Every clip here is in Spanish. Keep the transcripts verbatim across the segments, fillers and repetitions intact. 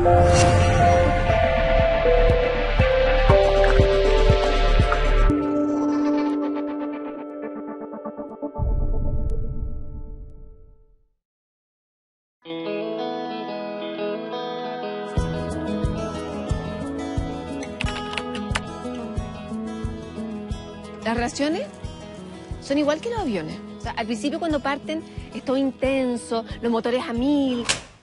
Las relaciones son igual que los aviones. O sea, al principio cuando parten es todo intenso, los motores a mil.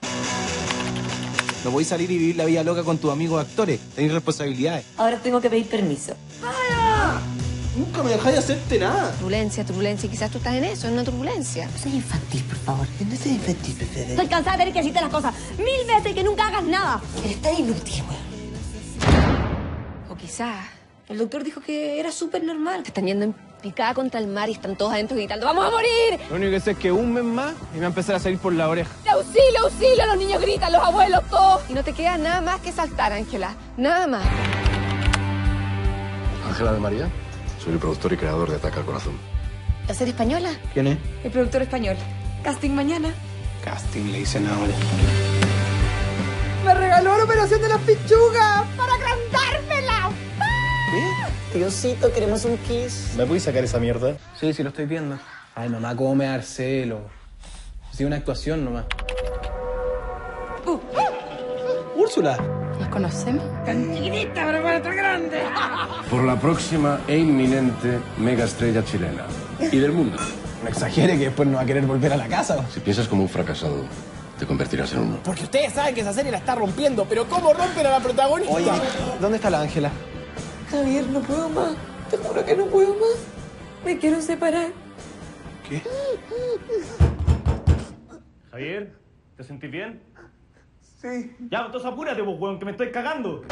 No podéis salir y vivir la vida loca con tus amigos actores. Tenéis responsabilidades. Ahora tengo que pedir permiso. ¡Vaya! Nunca me dejáis hacerte nada. Turbulencia, turbulencia. Y quizás tú estás en eso, en una turbulencia. No seas infantil, por favor. No seas infantil, Pepe. Estoy cansada de ver que hiciste las cosas mil veces y que nunca hagas nada. Eres tan inútil, weón. O quizás El doctor dijo que era súper normal. te están yendo en picada contra el mar y están todos adentro gritando ¡vamos a morir! Lo único que sé es que un mes más y me va a empezar a salir por la oreja. ¡Auxilio, auxilio! Los niños gritan, los abuelos, todos. Y no te queda nada más que saltar, Ángela. Nada más. Ángela de María, soy el productor y creador de Ataca al Corazón. ¿La serie española? ¿Quién es? El productor español. Casting mañana. Casting, le dicen ahora. Me regaló la operación de las pichugas para agrandármela. ¿Qué? Diosito, queremos un kiss. ¿Me puedes sacar esa mierda? Sí, sí, lo estoy viendo. Ay, mamá, cómo me da celo. Sí, una actuación nomás. Uh. Úrsula. ¿Nos conocemos? Tan chiquitita, pero para tan grande. Por la próxima e inminente mega estrella chilena. Y del mundo. No exagere que después no va a querer volver a la casa. Si piensas como un fracasado, te convertirás en uno. Porque ustedes saben que esa serie la está rompiendo, pero ¿cómo rompen a la protagonista? Oye, ¿dónde está la Ángela? Javier, no puedo más. Te juro que no puedo más. Me quiero separar. ¿Qué? Javier, ¿te sentís bien? Sí. Ya, entonces apúrate, pues, weón, que me estoy cagando.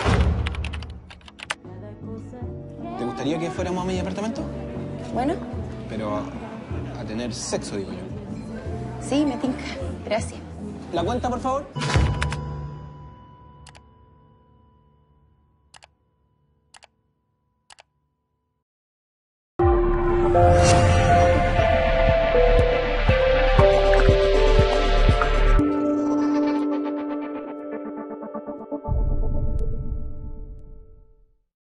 ¿Te gustaría que fuéramos a mi apartamento? Bueno, Pero a, a tener sexo, digo yo. sí, me tinca. Gracias. ¿La cuenta, por favor? Thank you.